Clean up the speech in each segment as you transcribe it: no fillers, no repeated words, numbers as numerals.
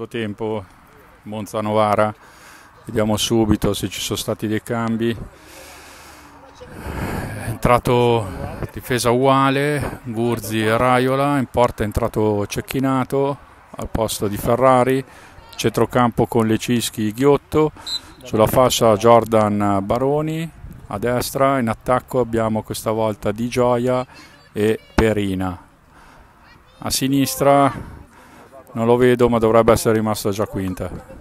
tempo, Monza-Novara. Vediamo subito se ci sono stati dei cambi. È entrato difesa uguale, Gurzi e Raiola, in porta è entrato Cecchinato al posto di Ferrari, centrocampo con Lecischi, Ghiotto, sulla fascia Jordan, Baroni, a destra in attacco abbiamo questa volta Di Gioia e Perina, a sinistra non lo vedo ma dovrebbe essere rimasto già quinta.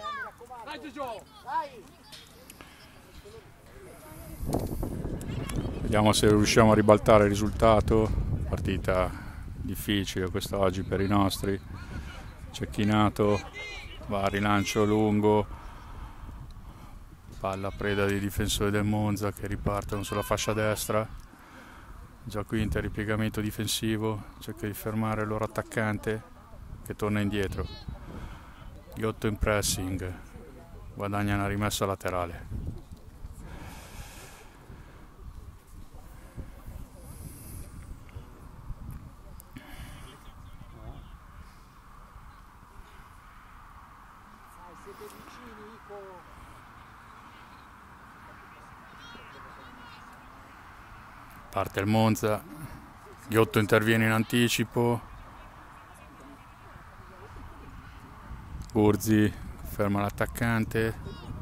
Vediamo se riusciamo a ribaltare il risultato. Partita difficile questa oggi per i nostri. Cecchinato va a rilancio lungo, palla preda dei difensori del Monza che ripartono sulla fascia destra. Già quinta, ripiegamento difensivo, cerca di fermare il loro attaccante che torna indietro. Ghiotto in pressing, guadagna una rimessa laterale. Parte il Monza, Ghiotto interviene in anticipo, Gurzi ferma l'attaccante,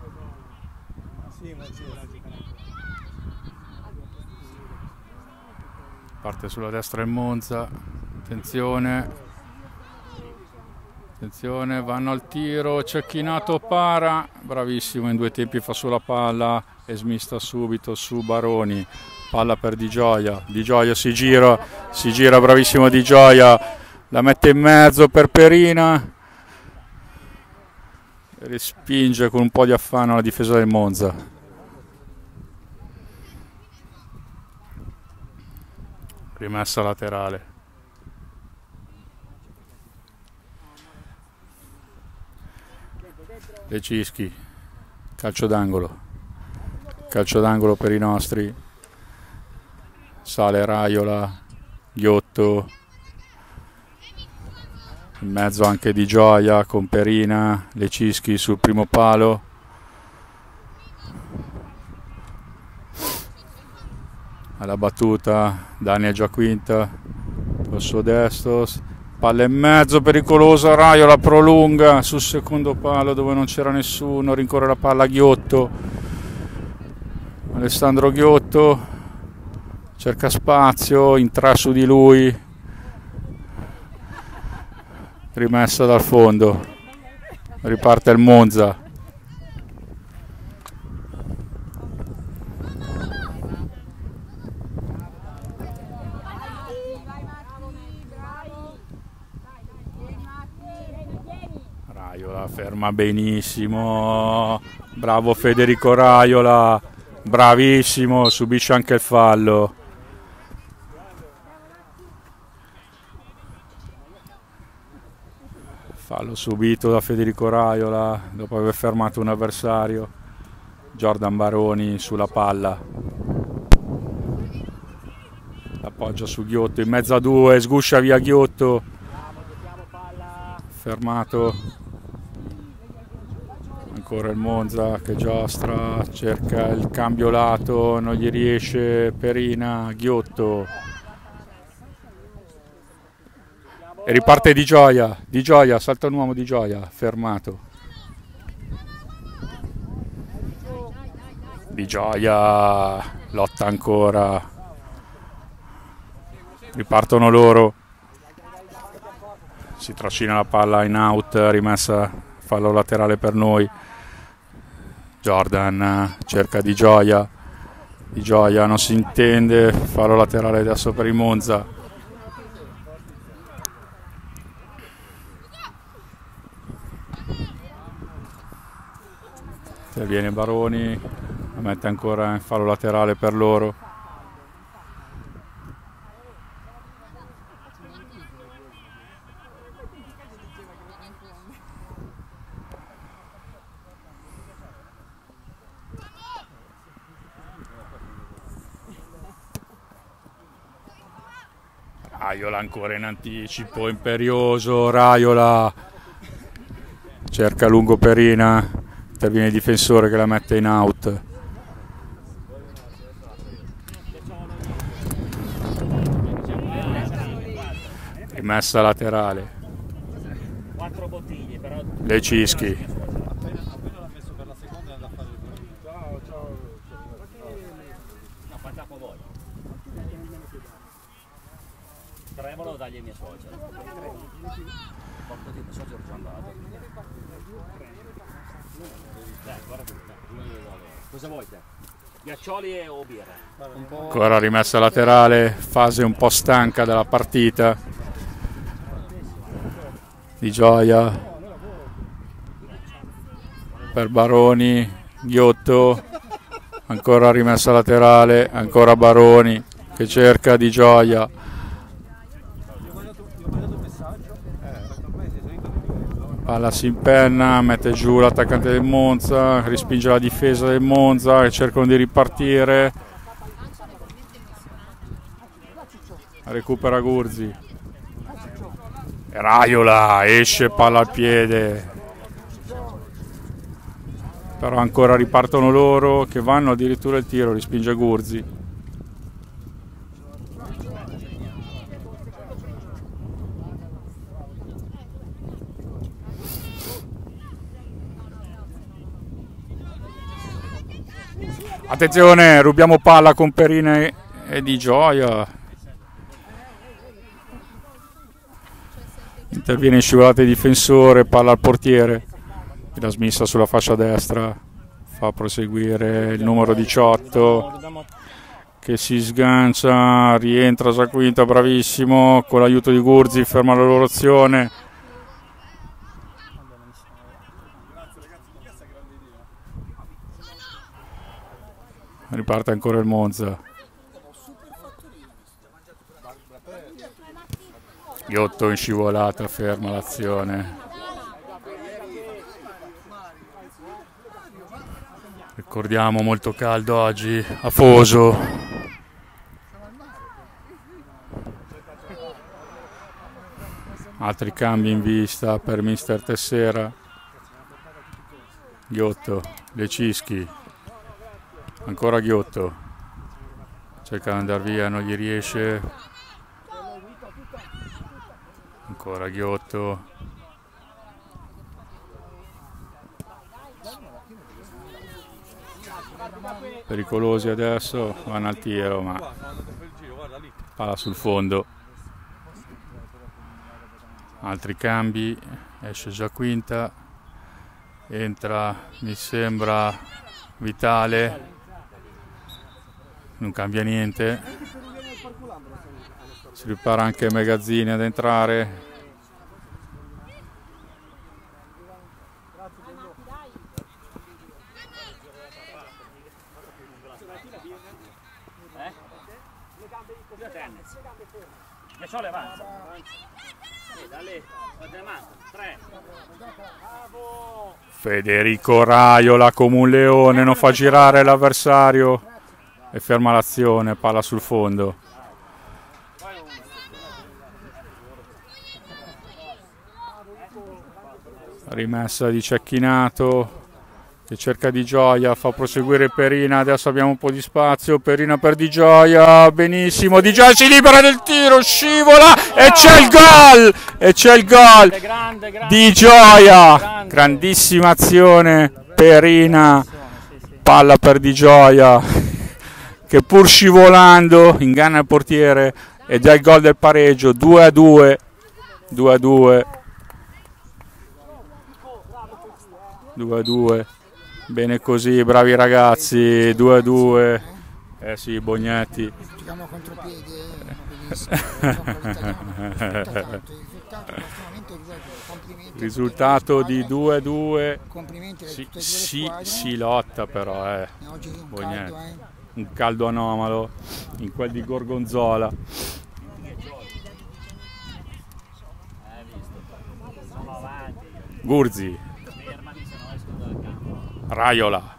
parte sulla destra il Monza, attenzione, vanno al tiro, Cecchinato para, bravissimo, in due tempi fa sulla palla e smista subito su Baroni. Palla per Di Gioia, Di Gioia si gira, bravissimo Di Gioia, la mette in mezzo per Perina, respinge con un po' di affanno la difesa del Monza. Rimessa laterale. Lecischi, calcio d'angolo per i nostri. Sale Raiola, Ghiotto, in mezzo anche Di Gioia con Perina, Lecischi sul primo palo. Alla battuta Daniel già quinta, col suo destro, palla in mezzo pericolosa, Raiola prolunga sul secondo palo dove non c'era nessuno, rincorre la palla Ghiotto, Alessandro Ghiotto. Cerca spazio, in tre su di lui, rimessa dal fondo, riparte il Monza. Raiola ferma benissimo, bravo Federico Raiola, bravissimo, subisce anche il fallo. Fallo subito da Federico Raiola dopo aver fermato un avversario. Jordan Baroni sulla palla, appoggia su Ghiotto in mezzo a due, sguscia via Ghiotto, fermato ancora il Monza che giostra, cerca il cambio lato, non gli riesce, Perina, Ghiotto. E riparte Di Gioia, salta un uomo Di Gioia, fermato. Di Gioia lotta ancora, ripartono loro, si trascina la palla in out, rimessa, fallo laterale per noi. Jordan cerca Di Gioia non si intende, fallo laterale adesso per il Monza. Interviene Baroni, la mette ancora in fallo laterale per loro. Raiola ancora in anticipo, imperioso, Raiola cerca lungo Perina, interviene il difensore che la mette in out. Rimessa laterale. Lecischi. Volevo dargli i miei social. Porto di social sono andato. Guarda qui. Cosa vuoi te? Ghiaccioli o birra? Ancora rimessa laterale, fase un po' stanca della partita. Di Gioia per Baroni, Ghiotto, ancora rimessa laterale, ancora Baroni che cerca Di Gioia. Palla si impenna, mette giù l'attaccante del Monza, respinge la difesa del Monza che cercano di ripartire. Recupera Gurzi. Raiola, esce, palla al piede. Però ancora ripartono loro che vanno addirittura il tiro, respinge Gurzi. Attenzione, rubiamo palla con Perina e Di Gioia. Interviene in scivolata il difensore, palla al portiere. La smissa sulla fascia destra. Fa proseguire il numero 18 che si sgancia, rientra Giaquinta, bravissimo. Con l'aiuto di Gurzi ferma la loro azione. Riparte ancora il Monza. Ghiotto in scivolata, ferma l'azione. Ricordiamo, molto caldo oggi a Foso. Altri cambi in vista per mister Tessera. Ghiotto, Lecischi. Ancora Ghiotto, cerca di andare via, non gli riesce. Ancora Ghiotto. Pericolosi adesso, vanno al tiro, ma palla sul fondo. Altri cambi, esce Giaquinta, entra, mi sembra, Vitale. Non cambia niente, si ripara anche Megazzini ad entrare. Federico Raiola come un leone, non fa girare l'avversario e ferma l'azione, palla sul fondo. Rimessa di Cecchinato che cerca Di Gioia, fa proseguire Perina, adesso abbiamo un po' di spazio, Perina per Di Gioia, benissimo, Di Gioia si libera del tiro, scivola e c'è il gol! E c'è il gol di Gioia, grandissima azione, Perina, palla per Di Gioia che pur scivolando inganna il portiere ed è il gol del pareggio, 2-2, 2-2, 2-2, bene così, bravi ragazzi, 2-2, eh sì, Bognetti. Giochiamo a contropiede, risultato di 2-2, complimenti a tutte e due le si squadre. lotta però, Oggi un Bognetti. caldo, Un caldo anomalo in quel di Gorgonzola. Gurzi, Raiola,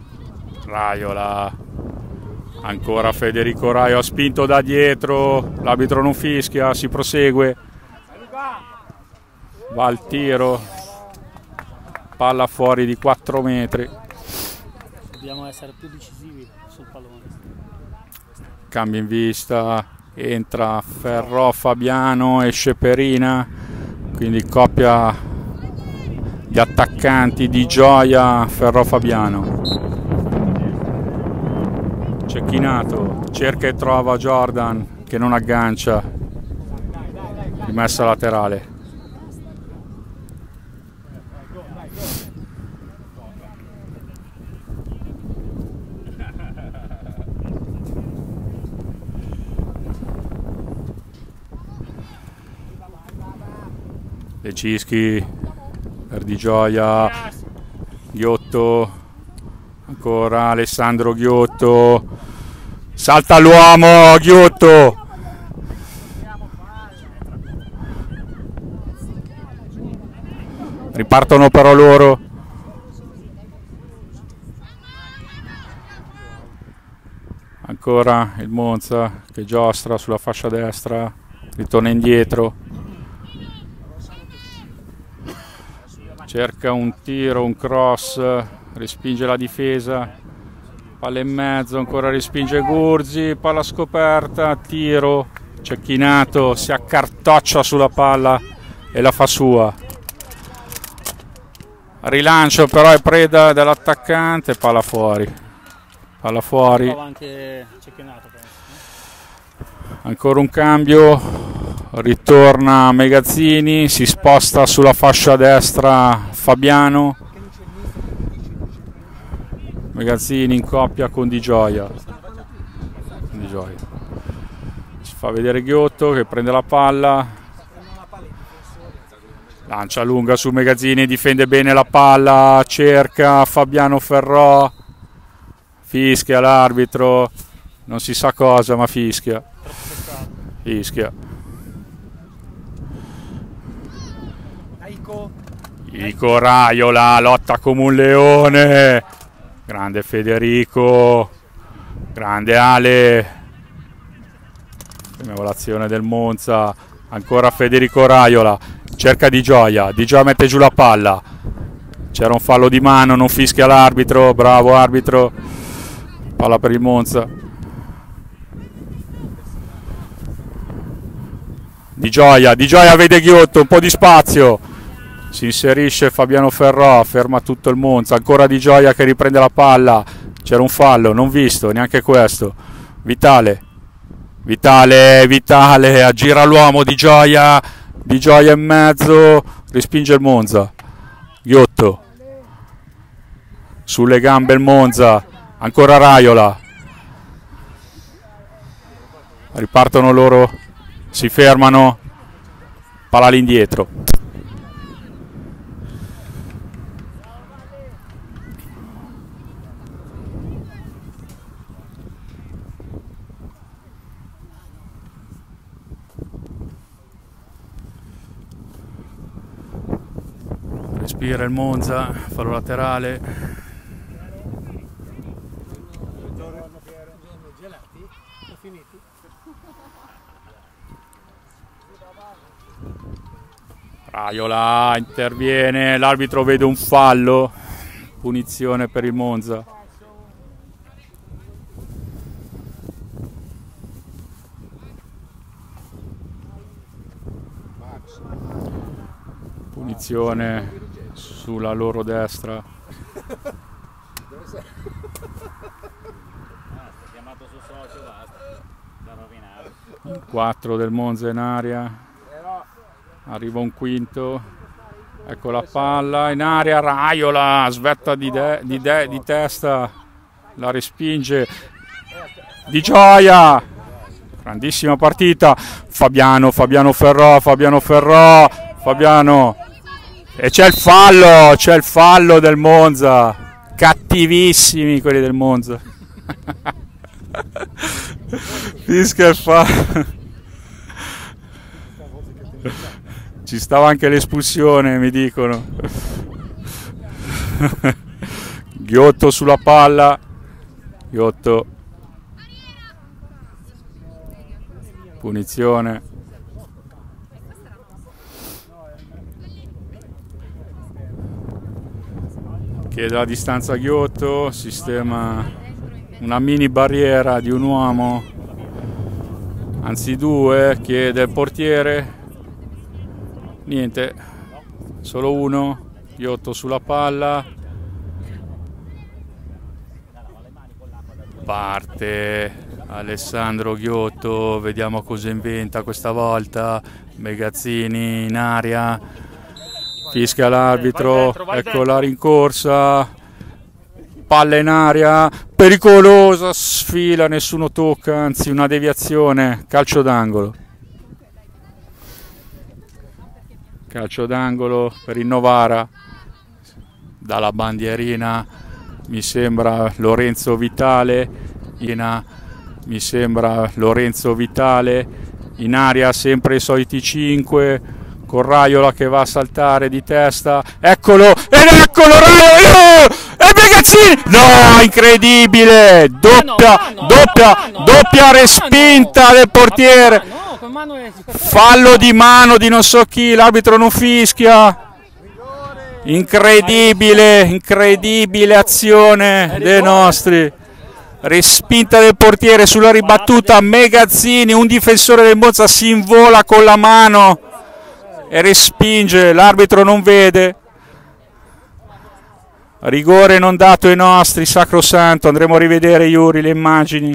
ancora Federico Raiola spinto da dietro, l'arbitro non fischia, si prosegue, va al tiro, palla fuori di 4 metri. Dobbiamo essere più decisivi sul pallone. Cambio in vista, entra Ferrò, Fabiano, esce Perina, quindi coppia di attaccanti di Gioia, Ferrò, Fabiano. Cecchinato, cerca e trova Jordan che non aggancia, rimessa laterale. Le Cischi per Di Gioia, Ghiotto, ancora Alessandro Ghiotto, salta l'uomo, Ghiotto, ripartono però loro, ancora il Monza che giostra sulla fascia destra, ritorna indietro. Cerca un tiro, un cross, respinge la difesa, palla in mezzo, ancora respinge Gurzi, palla scoperta, tiro, Cecchinato, si accartoccia sulla palla e la fa sua. Rilancio però è preda dell'attaccante, palla fuori. Palla fuori. Anche Cecchinato, Ancora un cambio. Ritorna Megazzini, si sposta sulla fascia destra Fabiano. Megazzini in coppia con Di Gioia. Si fa vedere Ghiotto che prende la palla. Lancia lunga su Megazzini, difende bene la palla, cerca Fabiano Ferrò. Fischia l'arbitro, non si sa cosa ma fischia. Ico Raiola lotta come un leone, grande Federico, grande Ale, l'azione del Monza, ancora Federico Raiola, cerca Di Gioia, Di Gioia mette giù la palla, c'era un fallo di mano, non fischia l'arbitro, bravo arbitro, palla per il Monza. Di Gioia vede Ghiotto, un po' di spazio. Si inserisce Fabiano Ferrò, ferma tutto il Monza, ancora Di Gioia che riprende la palla, c'era un fallo, non visto, neanche questo. Vitale, aggira l'uomo, Di Gioia in mezzo, respinge il Monza. Ghiotto, sulle gambe il Monza, ancora Raiola. Ripartono loro, si fermano, palla all'indietro. Respira il Monza, fallo laterale. Raiola interviene, l'arbitro vede un fallo, punizione per il Monza. Punizione sulla loro destra. chiamato su socio, basta, da rovinare. 4 del Monza in aria, arriva un quinto, ecco la palla in aria, Raiola svetta di testa, la respinge, Di Gioia, grandissima partita, Fabiano Ferrò, e c'è il fallo del Monza, cattivissimi quelli del Monza. Fischia il fallo. Ci stava anche l'espulsione, mi dicono. Ghiotto sulla palla, Ghiotto, punizione. Chiede la distanza a Ghiotto, sistema una mini barriera di un uomo, anzi due, chiede il portiere, niente, solo uno, Ghiotto sulla palla, parte Alessandro Ghiotto, vediamo cosa inventa questa volta, Megazzini in aria, fischia l'arbitro, ecco la rincorsa, palla in aria, pericolosa, sfila, nessuno tocca, anzi una deviazione, calcio d'angolo. Calcio d'angolo per il Novara, dalla bandierina mi sembra Lorenzo Vitale, in aria sempre i soliti 5, con Raiola che va a saltare di testa, eccolo, ed eccolo Raiola, e Megazzini, no, incredibile, doppia respinta del portiere, fallo di mano di non so chi, l'arbitro non fischia. Incredibile azione dei nostri, respinta del portiere sulla ribattuta, Megazzini, un difensore del Monza si invola con la mano e respinge, l'arbitro non vede, rigore non dato ai nostri, sacrosanto, andremo a rivedere Iuri le immagini.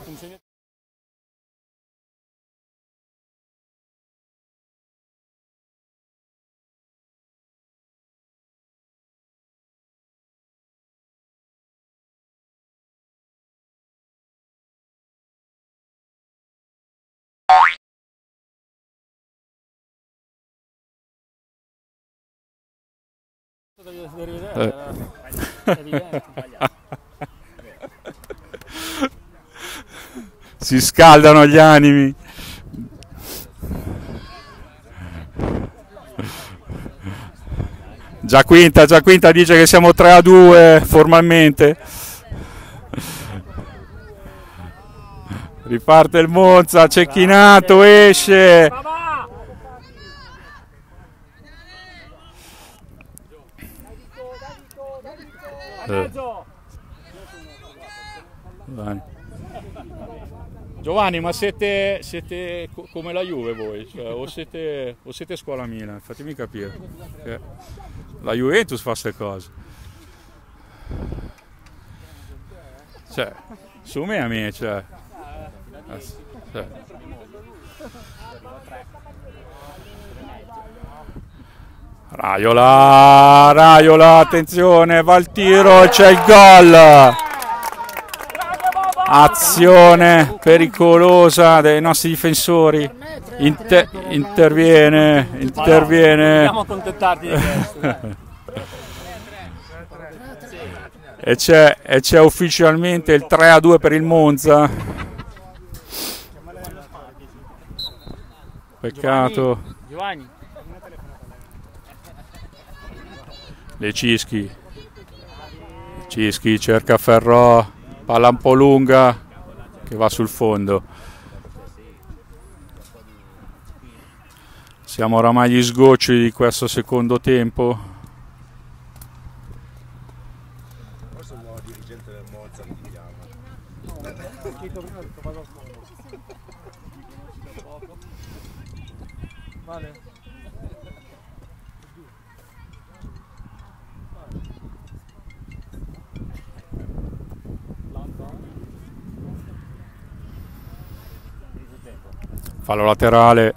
Si scaldano gli animi. Già quinta dice che siamo 3-2 formalmente. Riparte il Monza, Cecchinato, esce. Giovanni, ma siete come la Juve voi? Cioè, o siete scuola Milan? Fatemi capire. La Juventus fa queste cose. Cioè, su me a me, cioè. Raiola, attenzione, va il tiro, c'è il gol. Azione pericolosa dei nostri difensori. Interviene. Dobbiamo accontentarti di questo. E c'è ufficialmente il 3-2 per il Monza. Peccato. Giovanni. Le Cischi cerca Ferrò, palla un po' lunga che va sul fondo. Siamo oramai agli sgocci di questo secondo tempo. Forse il nuovo dirigente del Monza mi chiama. Vale. Fallo laterale.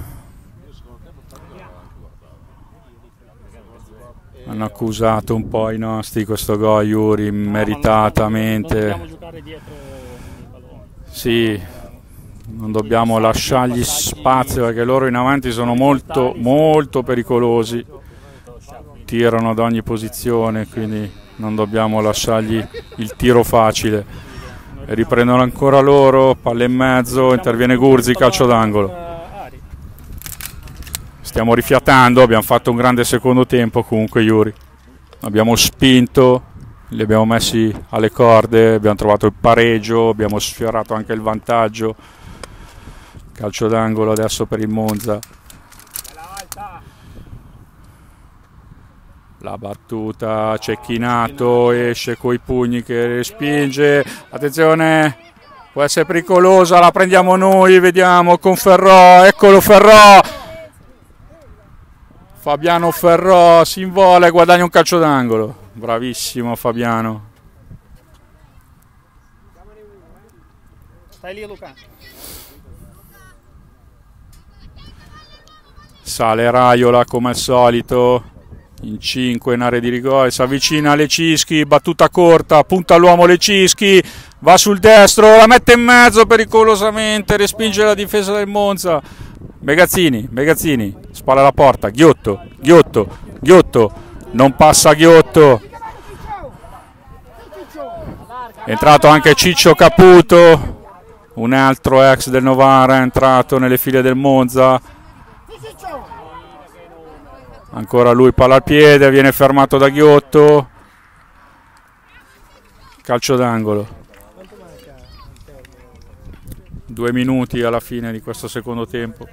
Hanno accusato un po' i nostri questo gol, Iuri, meritatamente. Sì, non dobbiamo lasciargli spazio perché loro in avanti sono molto pericolosi. Tirano da ogni posizione, quindi non dobbiamo lasciargli il tiro facile. E riprendono ancora loro, palla in mezzo, interviene Gurzi, calcio d'angolo. Stiamo rifiatando, abbiamo fatto un grande secondo tempo comunque Iuri. Abbiamo spinto, li abbiamo messi alle corde, abbiamo trovato il pareggio, abbiamo sfiorato anche il vantaggio. Calcio d'angolo adesso per il Monza. La battuta, Cecchinato esce coi pugni che respinge, attenzione, può essere pericolosa, la prendiamo noi, vediamo con Ferrò, eccolo Ferrò, Fabiano Ferrò si invola e guadagna un calcio d'angolo, bravissimo Fabiano. Stai lì Luca. Sale Raiola come al solito, in 5 in area di rigore, si avvicina a Lecischi, battuta corta, punta all'uomo Lecischi, va sul destro, la mette in mezzo pericolosamente, respinge la difesa del Monza. Megazzini, spalla alla porta, Ghiotto, non passa Ghiotto. È entrato anche Ciccio Caputo, un altro ex del Novara, è entrato nelle file del Monza. Ancora lui palla al piede, viene fermato da Ghiotto. Calcio d'angolo. 2 minuti alla fine di questo secondo tempo.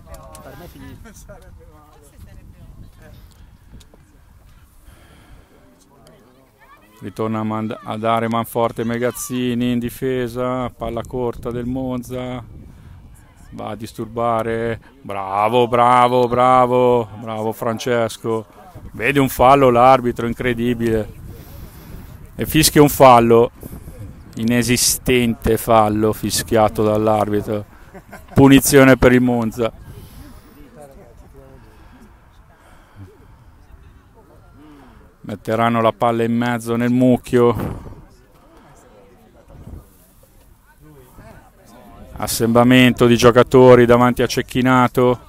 Ritorna a dare manforte Megazzini in difesa, palla corta del Monza, va a disturbare, bravo Francesco, vede un fallo l'arbitro, incredibile, e fischia un fallo, inesistente fallo fischiato dall'arbitro, punizione per il Monza. Metteranno la palla in mezzo nel mucchio. Assemblamento di giocatori davanti a Cecchinato.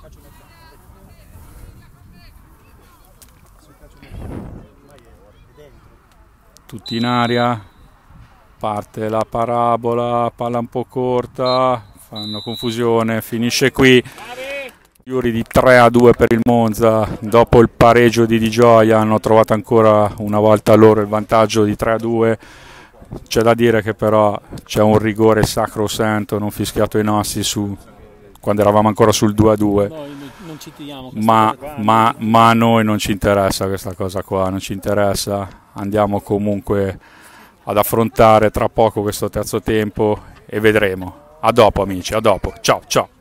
Tutti in aria. Parte la parabola, palla un po' corta, fanno confusione, finisce qui. Fiori di 3-2 per il Monza, dopo il pareggio di Di Gioia hanno trovato ancora una volta loro il vantaggio di 3-2. C'è da dire che però c'è un rigore sacrosanto non fischiato ai nostri quando eravamo ancora sul 2-2. Non ci tiriamo ma a noi non ci interessa questa cosa qua, non ci interessa, andiamo comunque ad affrontare tra poco questo terzo tempo e vedremo. A dopo amici, a dopo, ciao ciao.